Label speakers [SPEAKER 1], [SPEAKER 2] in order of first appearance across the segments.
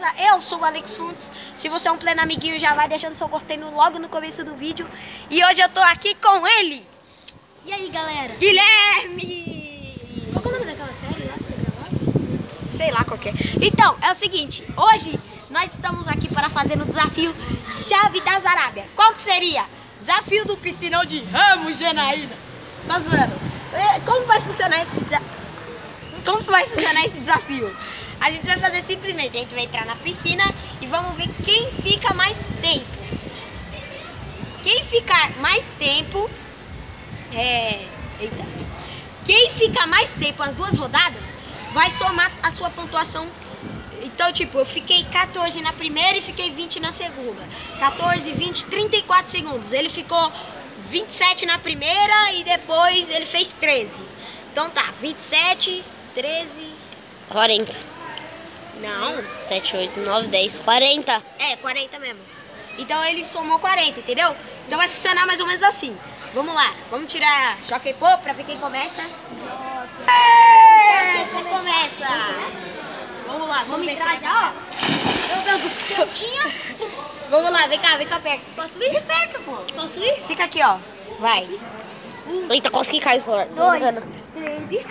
[SPEAKER 1] beleza? Eu sou o Alex Funtes. Se você é um pleno amiguinho, já vai deixando seu gostei logo no começo do vídeo. E hoje eu tô aqui com ele.
[SPEAKER 2] E aí, galera?
[SPEAKER 1] Guilherme!
[SPEAKER 2] Qual é o nome daquela série lá que você gravou?
[SPEAKER 1] Sei lá qual que é. Então, é o seguinte. Hoje nós estamos aqui para fazer o desafio Chave das Arábia. Qual que seria? Desafio do piscinão de Ramos, Janaína. Tá zoando? Como vai funcionar esse desafio? Como vai funcionar esse desafio? A gente vai fazer simplesmente, a gente vai entrar na piscina e vamos ver quem fica mais tempo. Quem ficar mais tempo, quem fica mais tempo as duas rodadas, vai somar a sua pontuação. Então, tipo, eu fiquei 14 na primeira e fiquei 20 na segunda. 14, 20, 34 segundos. Ele ficou 27 na primeira e depois ele fez 13. Então tá, 27... 13...
[SPEAKER 3] 40.
[SPEAKER 1] Não.
[SPEAKER 3] 7, 8, 9, 10, 40.
[SPEAKER 1] É, 40 mesmo. Então ele somou 40, entendeu? Então vai funcionar mais ou menos assim. Vamos lá, vamos tirar choque e pô pra ver quem começa. Você começa. Vamos lá, vamos ver.
[SPEAKER 2] Ó. Meu Deus do céu, tinha.
[SPEAKER 1] Vamos lá, vem cá perto.
[SPEAKER 2] Posso ir de perto, pô? Posso ir?
[SPEAKER 1] Fica aqui, ó. Vai.
[SPEAKER 3] Eita, consegui cair o celular.
[SPEAKER 2] 2, 13.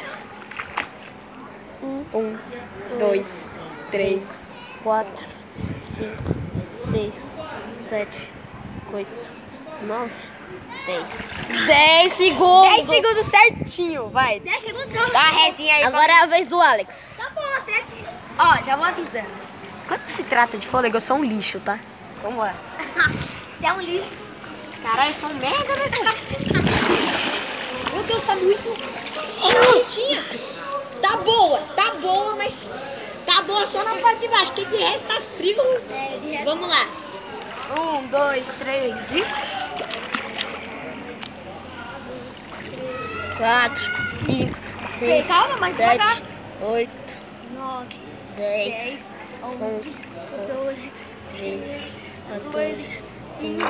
[SPEAKER 3] 1, 2, 3, 4, 5, 6, 7, 8, 9, 10. 10 segundos.
[SPEAKER 1] 10 segundos certinho, vai.
[SPEAKER 2] 10 segundos.
[SPEAKER 1] Dá uma resinha aí.
[SPEAKER 3] Agora é a vez do Alex.
[SPEAKER 2] Tá bom, até aqui.
[SPEAKER 1] Ó, já vou avisando. Quando se trata de fôlego, eu sou um lixo, tá? Vamos lá.
[SPEAKER 2] Você é um lixo.
[SPEAKER 1] Caralho, eu sou um merda, né, cara? Meu Deus, tá muito... Tá boa, mas tá boa só na parte de baixo, que de resto tá frio. Vamos lá. 1, 2, 3 e...
[SPEAKER 3] 4, 5, 6,
[SPEAKER 2] calma, mas
[SPEAKER 3] 7, 8,
[SPEAKER 2] 9,
[SPEAKER 3] 10,
[SPEAKER 2] 11, 12,
[SPEAKER 3] 13,
[SPEAKER 2] 14, 15.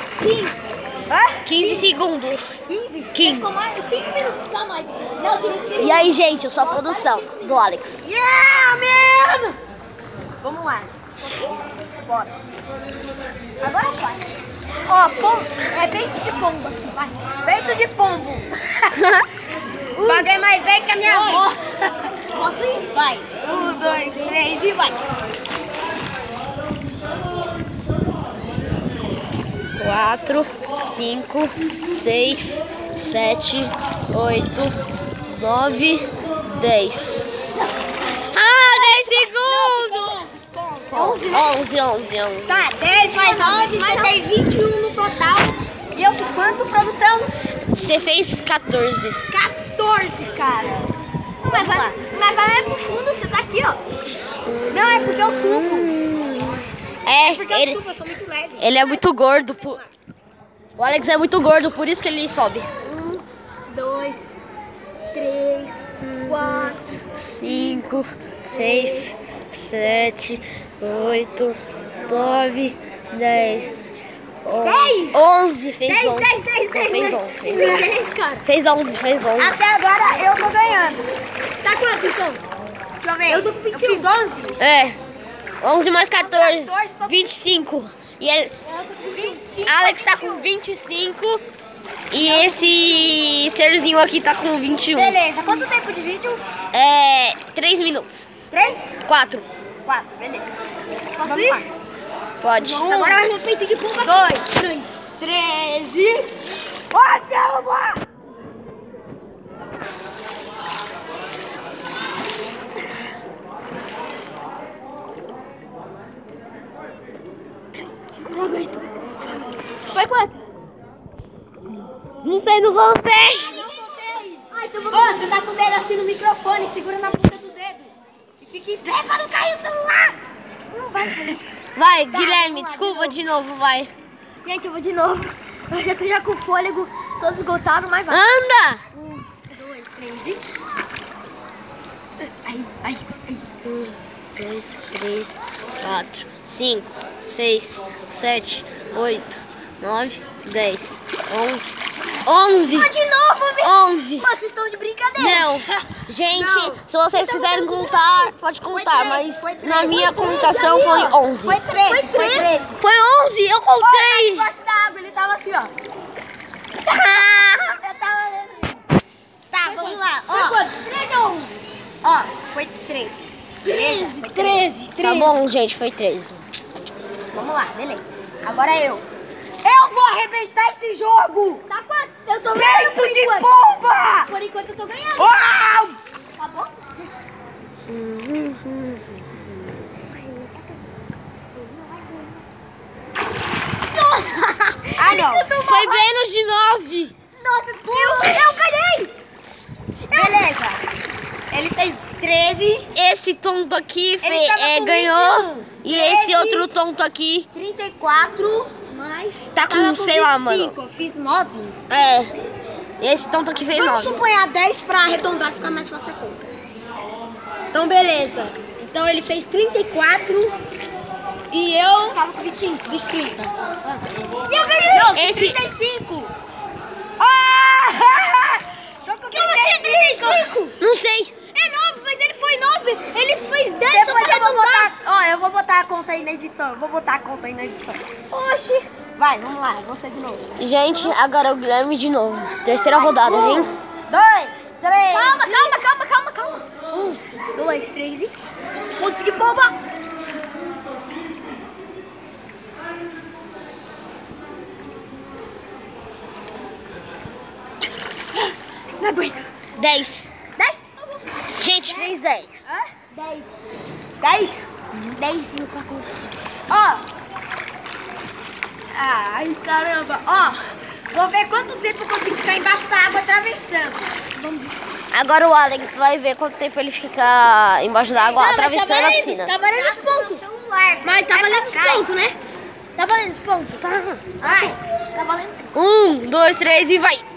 [SPEAKER 3] 15 segundos. 15.
[SPEAKER 2] Ficou mais 5 minutos a mais. Não, 5 segundos.
[SPEAKER 3] E aí, gente, eu sou a produção do Alex.
[SPEAKER 1] Yeah, man! Vamos lá. Bora.
[SPEAKER 2] Agora vai. Ó, é peito de pombo aqui, vai.
[SPEAKER 1] Peito de pombo. Paguei mais velho que a minha avó.
[SPEAKER 2] Posso ir?
[SPEAKER 1] Vai. 1, 2, 3 e vai.
[SPEAKER 3] 4, 5, 6, 7, 8, 9, 10. Ah, 10 segundos! 11.
[SPEAKER 1] Tá, 10 mais 11, você tem 21 no total. E eu fiz quanto, produção?
[SPEAKER 3] Você fez 14.
[SPEAKER 1] 14, cara.
[SPEAKER 2] Mas vai pro fundo, você tá aqui, ó.
[SPEAKER 1] Não, é porque eu subo. Porque eu
[SPEAKER 3] Ele,
[SPEAKER 1] subo, eu sou muito leve.
[SPEAKER 3] ele é muito gordo. O Alex é muito gordo, por isso que ele sobe.
[SPEAKER 2] 1, 2, 3, 4,
[SPEAKER 3] 5, 6, 7, 8, 9, 10, 11. Fez
[SPEAKER 2] 10,
[SPEAKER 3] 11.
[SPEAKER 2] 10, 10, 10,
[SPEAKER 3] Fez
[SPEAKER 2] 10.
[SPEAKER 3] 11.
[SPEAKER 2] 10, cara.
[SPEAKER 3] Fez 11, fez 11.
[SPEAKER 1] Até agora eu tô ganhando.
[SPEAKER 2] Tá quanto, então?
[SPEAKER 1] Deixa eu ver.
[SPEAKER 2] Eu tô com 21.
[SPEAKER 1] Eu fiz 11.
[SPEAKER 3] É. 11 mais 14,
[SPEAKER 1] 14,
[SPEAKER 3] 25. E ele,
[SPEAKER 2] Eu tô com 25.
[SPEAKER 3] Alex tá com 25. E esse serzinho aqui tá com 21.
[SPEAKER 1] Beleza, quanto tempo de vídeo?
[SPEAKER 3] 3 minutos.
[SPEAKER 1] 3?
[SPEAKER 3] 4.
[SPEAKER 1] 4, beleza.
[SPEAKER 2] Posso
[SPEAKER 1] Vamos
[SPEAKER 2] ir?
[SPEAKER 1] lá.
[SPEAKER 3] Pode.
[SPEAKER 1] Um,
[SPEAKER 2] Agora vai ser peito de pombo.
[SPEAKER 1] 2,
[SPEAKER 2] Grande.
[SPEAKER 1] 3 e... Ó, Selma!
[SPEAKER 2] Não aguento. Foi quanto?
[SPEAKER 3] Não sei, não contei.
[SPEAKER 1] Não contei.
[SPEAKER 2] Ai, então vou...
[SPEAKER 1] Ô, você tá com o dedo assim no microfone, segura na ponta do dedo. E fica em pé pra não cair o celular. Não vai fazer.
[SPEAKER 3] Vai,
[SPEAKER 1] Tá,
[SPEAKER 3] Guilherme,
[SPEAKER 1] vamos lá,
[SPEAKER 3] desculpa de novo, vai.
[SPEAKER 2] Gente, eu vou de novo. Eu já tô com o fôlego todo esgotado, mas vai.
[SPEAKER 3] Anda!
[SPEAKER 2] 1, 2, 3 e...
[SPEAKER 1] Aí.
[SPEAKER 3] 1, 2, 3, 4, 5, 6, 7, 8, 9, 10, 11, 11.
[SPEAKER 2] Ah, de novo, meu.
[SPEAKER 3] 11.
[SPEAKER 2] Vocês estão de brincadeira.
[SPEAKER 3] Não, gente, se vocês quiserem contar, pode contar, mas na minha computação foi 11.
[SPEAKER 1] Foi 13, foi 13.
[SPEAKER 3] Foi 11, eu
[SPEAKER 1] Tá
[SPEAKER 3] contei.
[SPEAKER 1] embaixo da água, ele tava assim, ó. Eu tava vendo. Tá, vamos lá.
[SPEAKER 2] Foi
[SPEAKER 1] Ó,
[SPEAKER 2] quanto? 13 ou 11?
[SPEAKER 1] ó, foi 13. Beleza? Foi 13.
[SPEAKER 3] Tá bom, gente, foi 13.
[SPEAKER 1] Vamos lá, beleza. Agora eu. Eu vou arrebentar esse jogo!
[SPEAKER 2] Tá quanto? Eu tô ganhando
[SPEAKER 1] Peito
[SPEAKER 2] por
[SPEAKER 1] de
[SPEAKER 2] enquanto.
[SPEAKER 1] pomba!
[SPEAKER 2] Por enquanto eu tô ganhando.
[SPEAKER 1] Uau!
[SPEAKER 2] Tá bom?
[SPEAKER 1] Ah, não.
[SPEAKER 3] Foi menos de 9.
[SPEAKER 2] Nossa, eu ganhei.
[SPEAKER 1] Beleza. Ele fez 13.
[SPEAKER 3] Esse tonto aqui
[SPEAKER 1] Ele tava com
[SPEAKER 3] ganhou.
[SPEAKER 1] 21.
[SPEAKER 3] E esse
[SPEAKER 1] 13.
[SPEAKER 3] outro tonto aqui
[SPEAKER 1] 34.
[SPEAKER 2] Mas...
[SPEAKER 3] tá
[SPEAKER 1] Tava
[SPEAKER 3] com, sei lá,
[SPEAKER 1] 25.
[SPEAKER 3] mano.
[SPEAKER 1] Eu fiz 9.
[SPEAKER 3] É. Esse tonto aqui fez
[SPEAKER 1] Vamos
[SPEAKER 3] 9.
[SPEAKER 1] suponhar 10 pra arredondar e ficar mais fácil a conta. Então, beleza. Então, ele fez 34. E eu...
[SPEAKER 2] Tava com 25.
[SPEAKER 1] Fiz 30.
[SPEAKER 2] E eu ganhei.
[SPEAKER 1] Não, fiz
[SPEAKER 3] Esse-
[SPEAKER 1] 35. Ah! Tô com 35.
[SPEAKER 2] Como assim, 35?
[SPEAKER 3] Não sei.
[SPEAKER 2] É 9, mas ele foi 9. Ele fez 10 só
[SPEAKER 1] Depois
[SPEAKER 2] pra
[SPEAKER 1] eu vou
[SPEAKER 2] arredondar.
[SPEAKER 1] botar... Ó, eu vou botar a conta aí na edição. Eu vou botar a conta aí na edição.
[SPEAKER 2] Oxi.
[SPEAKER 1] Vai, vamos lá. Você de novo.
[SPEAKER 3] Gente, agora é o Guilherme de novo. Terceira rodada, hein?
[SPEAKER 1] 2, 3.
[SPEAKER 2] Calma. 1, 2, 3 e... Ponto de bomba. Não aguento.
[SPEAKER 3] 10.
[SPEAKER 2] 10?
[SPEAKER 3] Gente, fez 10.
[SPEAKER 2] 10.
[SPEAKER 1] 10?
[SPEAKER 2] 10 no pacote.
[SPEAKER 1] Ó. Ai, caramba. Ó, vou ver quanto tempo eu consigo ficar embaixo da água atravessando.
[SPEAKER 3] Agora o Alex vai ver quanto tempo ele fica embaixo da água atravessando a piscina.
[SPEAKER 2] Tá valendo os pontos. Mas tá valendo os pontos, né? Tá valendo os pontos. Tá.
[SPEAKER 1] Vai.
[SPEAKER 2] Tá valendo.
[SPEAKER 3] 1, 2, 3 e vai.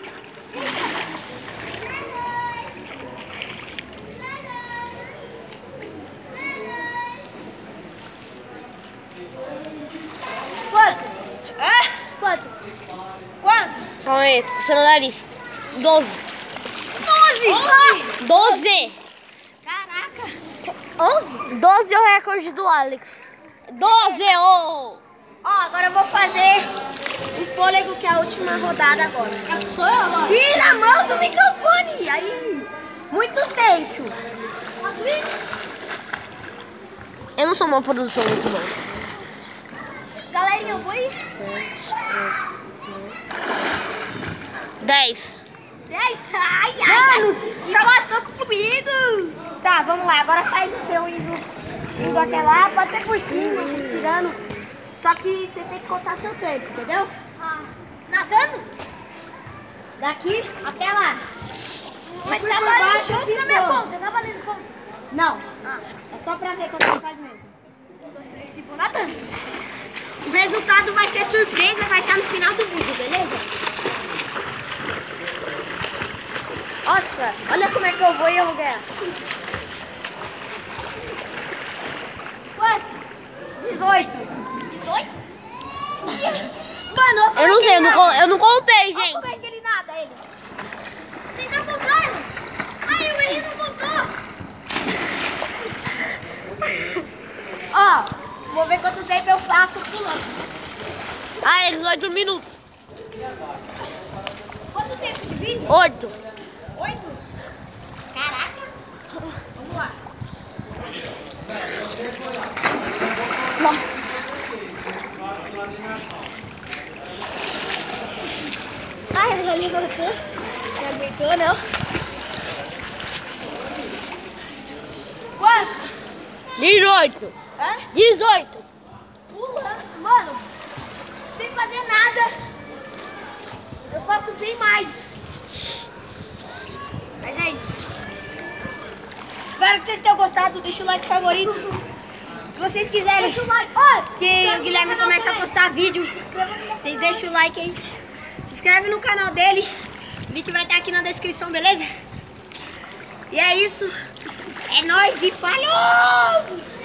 [SPEAKER 2] Quanto?
[SPEAKER 1] Hã?
[SPEAKER 2] Quanto?
[SPEAKER 1] Quanto?
[SPEAKER 3] Calma aí, tô coçando o nariz. 12.
[SPEAKER 1] 11.
[SPEAKER 3] 12.
[SPEAKER 2] Caraca. 11?
[SPEAKER 3] 12 é o recorde do Alex. 12, oh!
[SPEAKER 1] Ó, agora eu vou fazer o fôlego, que é a última rodada agora.
[SPEAKER 2] Sou eu agora.
[SPEAKER 1] Tira a mão do microfone. Aí, muito tempo.
[SPEAKER 3] Eu não sou uma produção muito boa.
[SPEAKER 2] Galerinha, eu vou ir.
[SPEAKER 3] 10.
[SPEAKER 2] 10. Ai.
[SPEAKER 1] Mano, que
[SPEAKER 2] Empatou comigo.
[SPEAKER 1] Tá, vamos lá. Agora faz o seu indo até lá. Pode ser por cima, tirando. Só que você tem que contar seu tempo, entendeu?
[SPEAKER 2] Ah, nadando?
[SPEAKER 1] Daqui até lá.
[SPEAKER 2] Mas
[SPEAKER 1] fui
[SPEAKER 2] tá
[SPEAKER 1] por
[SPEAKER 2] valendo
[SPEAKER 1] baixo, eu
[SPEAKER 2] ponto
[SPEAKER 1] fiz
[SPEAKER 2] na minha
[SPEAKER 1] 12.
[SPEAKER 2] conta. Tá valendo ponto.
[SPEAKER 1] Não,
[SPEAKER 2] Ah,
[SPEAKER 1] é só pra ver quanto você faz mesmo.
[SPEAKER 2] 1, 2, 3 e vou nadando.
[SPEAKER 1] O resultado vai ser surpresa, vai estar no final do vídeo, beleza? Nossa, olha como é que eu vou e eu vou ganhar.
[SPEAKER 2] Quanto?
[SPEAKER 1] 18.
[SPEAKER 2] 18?
[SPEAKER 1] Mano,
[SPEAKER 3] Eu não sei, eu não contei,
[SPEAKER 1] Olha
[SPEAKER 3] gente.
[SPEAKER 1] como é que ele nada, ele.
[SPEAKER 2] Vocês não contaram? Ai, o Henrique não contou.
[SPEAKER 1] Ó, vou ver quanto tempo eu faço pulando.
[SPEAKER 3] Ah, é 18 minutos.
[SPEAKER 1] Quanto tempo de vídeo?
[SPEAKER 3] 8.
[SPEAKER 1] 8? Caraca. Vamos lá.
[SPEAKER 2] Nossa. Ai, já levantou. Não aguentou, não.
[SPEAKER 1] Quanto?
[SPEAKER 3] 18.
[SPEAKER 1] Hã?
[SPEAKER 3] 18.
[SPEAKER 1] Pulando, mano. Sem fazer nada. Eu faço bem mais. Mas é isso. Espero que vocês tenham gostado. Deixa o like favorito. Se vocês quiserem
[SPEAKER 2] Deixa o like. Ó,
[SPEAKER 1] que o Guilherme comece a postar vídeo, vocês deixam o like aí. Se inscreve no canal dele. O link vai estar aqui na descrição, beleza? E é isso. É nóis e falou!